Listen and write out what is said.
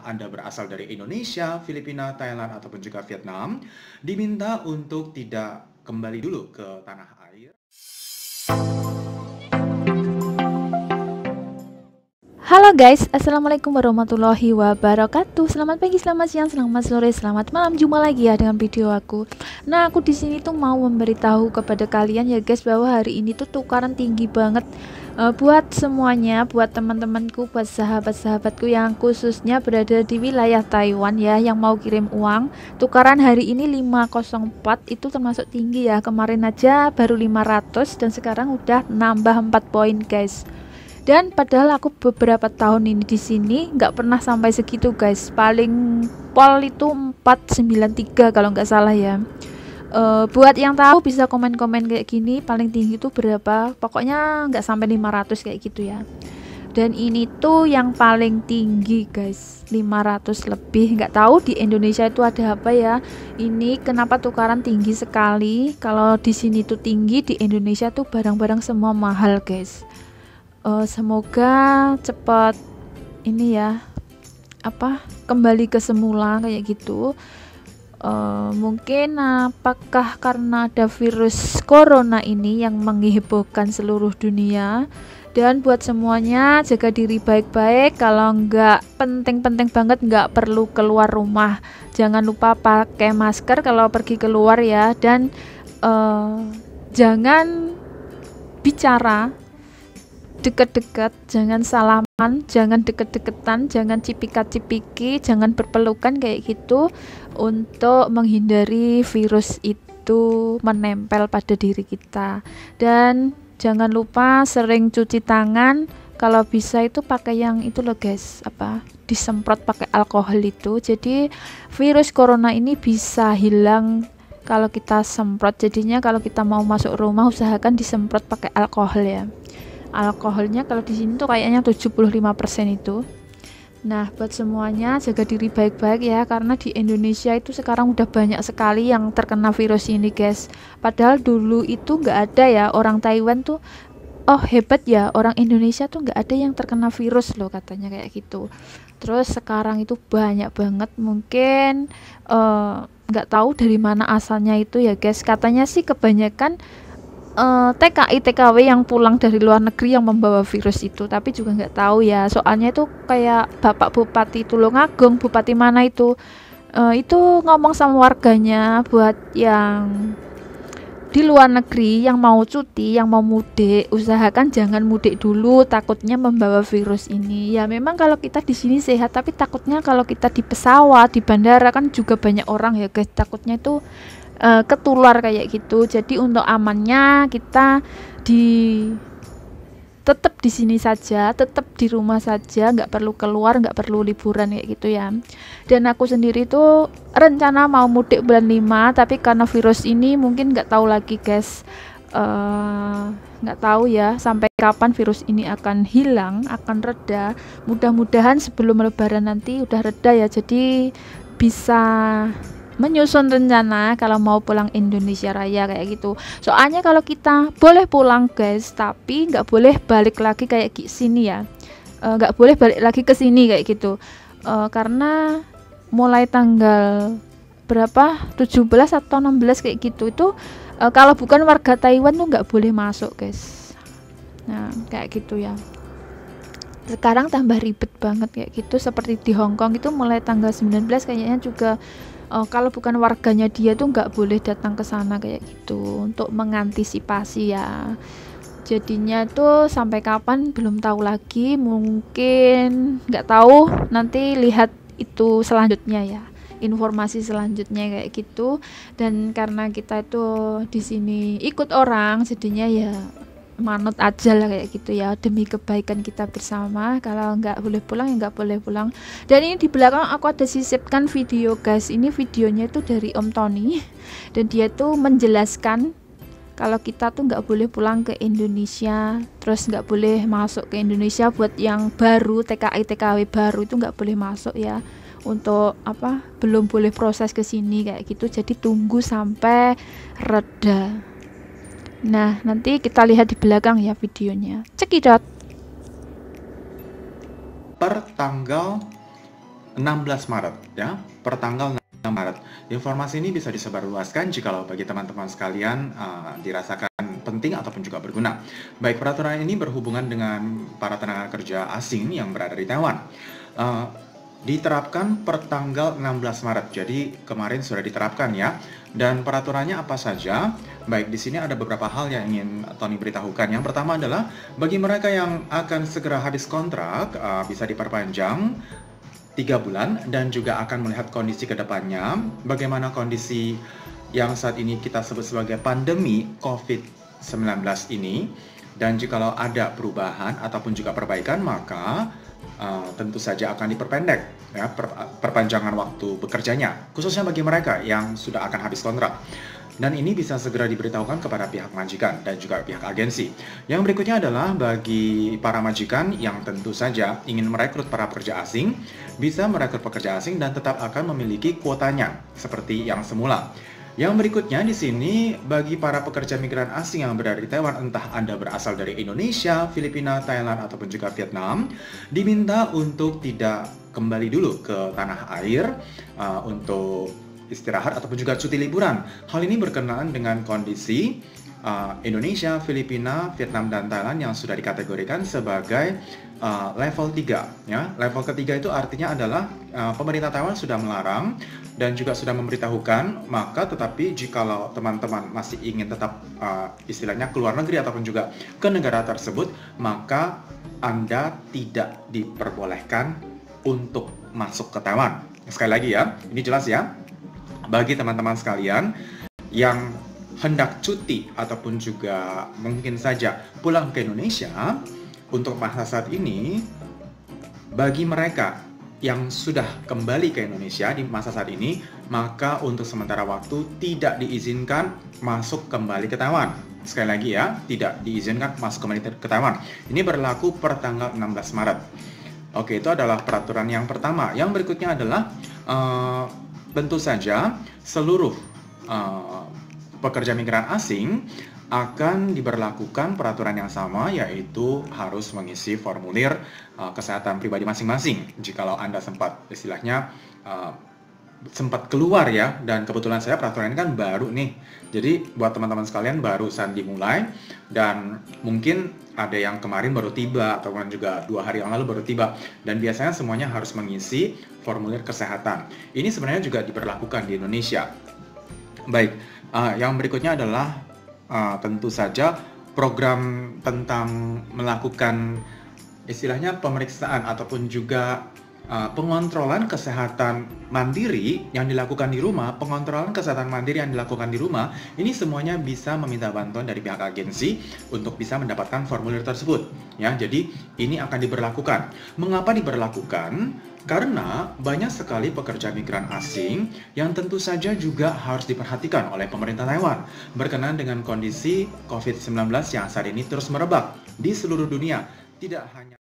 Anda berasal dari Indonesia, Filipina, Thailand, ataupun juga Vietnam, diminta untuk tidak kembali dulu ke tanah air. Halo guys, assalamualaikum warahmatullahi wabarakatuh. Selamat pagi, selamat siang, selamat sore, selamat malam. Jumpa lagi ya dengan video aku. Nah, aku di sini tuh mau memberitahu kepada kalian ya guys bahwa hari ini tuh tukaran tinggi banget buat semuanya, buat teman-temanku, buat sahabat-sahabatku yang khususnya berada di wilayah Taiwan ya, yang mau kirim uang. Tukaran hari ini 504 itu termasuk tinggi ya. Kemarin aja baru 500 dan sekarang udah nambah 4 poin guys. Dan padahal aku beberapa tahun ini di sini nggak pernah sampai segitu guys. Paling pol itu 493 kalau nggak salah ya. Buat yang tahu bisa komen-komen kayak gini, paling tinggi itu berapa. Pokoknya nggak sampai 500 kayak gitu ya. Dan ini tuh yang paling tinggi guys, 500 lebih. Nggak tahu di Indonesia itu ada apa ya. Ini kenapa tukaran tinggi sekali. Kalau di sini tuh tinggi, di Indonesia tuh barang-barang semua mahal guys. Semoga cepat ini ya, kembali ke semula kayak gitu. Mungkin apakah karena ada virus corona ini yang menghebohkan seluruh dunia. Dan buat semuanya jaga diri baik-baik. Kalau nggak penting-penting banget nggak perlu keluar rumah. Jangan lupa pakai masker kalau pergi keluar ya. Dan jangan bicara deket-deket, jangan salaman, jangan deket-deketan, jangan cipikat-cipiki, jangan berpelukan kayak gitu untuk menghindari virus itu menempel pada diri kita. Dan jangan lupa sering cuci tangan, kalau bisa itu pakai yang itu loh guys, disemprot pakai alkohol itu. Jadi virus corona ini bisa hilang kalau kita semprot. Jadinya kalau kita mau masuk rumah usahakan disemprot pakai alkohol ya. Alkoholnya kalau di sini tuh kayaknya 75% itu. Nah, buat semuanya jaga diri baik-baik ya, karena di Indonesia itu sekarang udah banyak sekali yang terkena virus ini guys. Padahal dulu itu nggak ada ya, orang Taiwan tuh hebat ya, orang Indonesia tuh nggak ada yang terkena virus loh katanya kayak gitu. Terus sekarang itu banyak banget, mungkin nggak tahu dari mana asalnya itu ya guys. Katanya sih kebanyakan TKI TKW yang pulang dari luar negeri yang membawa virus itu, tapi juga nggak tahu ya, soalnya itu kayak Bapak Bupati Tulungagung, Bupati mana itu ngomong sama warganya buat yang di luar negeri yang mau cuti, yang mau mudik, usahakan jangan mudik dulu, takutnya membawa virus ini. Ya memang kalau kita di sini sehat, tapi takutnya kalau kita di pesawat, di bandara kan juga banyak orang ya guys, takutnya itu ketular kayak gitu. Jadi untuk amannya kita tetap di sini saja, tetap di rumah saja, nggak perlu keluar, nggak perlu liburan kayak gitu ya. Dan aku sendiri tuh rencana mau mudik bulan 5, tapi karena virus ini mungkin nggak tahu lagi guys, nggak tahu ya sampai kapan virus ini akan hilang, akan reda. Mudah-mudahan sebelum lebaran nanti udah reda ya, jadi bisa menyusun rencana kalau mau pulang Indonesia Raya kayak gitu. Soalnya kalau kita boleh pulang guys, tapi nggak boleh balik lagi kayak sini ya, nggak boleh balik lagi ke sini kayak gitu, karena mulai tanggal berapa, 17 atau 16 kayak gitu itu kalau bukan warga Taiwan tuh nggak boleh masuk guys. Nah kayak gitu ya, sekarang tambah ribet banget kayak gitu. Seperti di Hong Kong itu mulai tanggal 19 kayaknya juga kalau bukan warganya dia tuh nggak boleh datang ke sana kayak gitu, untuk mengantisipasi ya. Jadinya tuh sampai kapan belum tahu lagi, mungkin nggak tahu, nanti lihat itu selanjutnya ya, informasi selanjutnya kayak gitu. Dan karena kita itu di sini ikut orang, jadinya ya manut aja lah kayak gitu ya, demi kebaikan kita bersama. Kalau nggak boleh pulang ya nggak boleh pulang. Dan ini di belakang aku ada sisipkan video guys, ini videonya itu dari Om Tony, dan dia tuh menjelaskan kalau kita tuh nggak boleh pulang ke Indonesia, terus nggak boleh masuk ke Indonesia. Buat yang baru, TKI TKW baru itu nggak boleh masuk ya, untuk belum boleh proses ke sini kayak gitu. Jadi tunggu sampai reda. Nah, nanti kita lihat di belakang ya videonya. Cekidot. Per tanggal 16 Maret ya, pertanggal 6 Maret. Informasi ini bisa disebarluaskan jikalau bagi teman-teman sekalian dirasakan penting ataupun juga berguna. Baik, peraturan ini berhubungan dengan para tenaga kerja asing yang berada di Taiwan. Diterapkan per tanggal 16 Maret. Jadi kemarin sudah diterapkan ya. Dan peraturannya apa saja? Baik, di sini ada beberapa hal yang ingin Tony beritahukan. Yang pertama adalah bagi mereka yang akan segera habis kontrak bisa diperpanjang 3 bulan dan juga akan melihat kondisi ke depannya. Bagaimana kondisi yang saat ini kita sebut sebagai pandemi COVID-19 ini. Dan jikalau ada perubahan ataupun juga perbaikan, maka tentu saja akan diperpendek ya, perpanjangan waktu bekerjanya, khususnya bagi mereka yang sudah akan habis kontrak. Dan ini bisa segera diberitahukan kepada pihak majikan dan juga pihak agensi. Yang berikutnya adalah bagi para majikan yang tentu saja ingin merekrut para pekerja asing, bisa merekrut pekerja asing dan tetap akan memiliki kuotanya seperti yang semula. Yang berikutnya di sini bagi para pekerja migran asing yang berada di Taiwan, entah Anda berasal dari Indonesia, Filipina, Thailand ataupun juga Vietnam, diminta untuk tidak kembali dulu ke tanah air untuk istirahat ataupun juga cuti liburan. Hal ini berkenaan dengan kondisi Indonesia, Filipina, Vietnam, dan Thailand yang sudah dikategorikan sebagai level 3 ya. Level ketiga itu artinya adalah pemerintah Taiwan sudah melarang dan juga sudah memberitahukan, maka tetapi jikalau teman-teman masih ingin tetap istilahnya keluar negeri ataupun juga ke negara tersebut, maka Anda tidak diperbolehkan untuk masuk ke Taiwan. Sekali lagi ya, ini jelas ya. Bagi teman-teman sekalian yang hendak cuti ataupun juga mungkin saja pulang ke Indonesia untuk masa saat ini, bagi mereka yang sudah kembali ke Indonesia di masa saat ini, maka untuk sementara waktu tidak diizinkan masuk kembali ke Taiwan. Sekali lagi ya, tidak diizinkan masuk kembali ke Taiwan. Ini berlaku per tanggal 16 Maret. Oke, itu adalah peraturan yang pertama. Yang berikutnya adalah tentu saja seluruh pekerja migran asing akan diberlakukan peraturan yang sama, yaitu harus mengisi formulir kesehatan pribadi masing-masing. Jikalau Anda sempat istilahnya sempat keluar ya, dan kebetulan saya peraturan ini kan baru nih. Jadi buat teman-teman sekalian barusan dimulai dan mungkin ada yang kemarin baru tiba ataupun juga 2 hari yang lalu baru tiba, dan biasanya semuanya harus mengisi formulir kesehatan. Ini sebenarnya juga diberlakukan di Indonesia. Baik, yang berikutnya adalah tentu saja program tentang melakukan istilahnya pemeriksaan ataupun juga pengontrolan kesehatan mandiri yang dilakukan di rumah. Pengontrolan kesehatan mandiri yang dilakukan di rumah ini semuanya bisa meminta bantuan dari pihak agensi untuk bisa mendapatkan formulir tersebut ya. Jadi ini akan diberlakukan. Mengapa diberlakukan? Karena banyak sekali pekerja migran asing yang tentu saja juga harus diperhatikan oleh pemerintah Taiwan berkenaan dengan kondisi COVID-19 yang saat ini terus merebak di seluruh dunia. Tidak hanya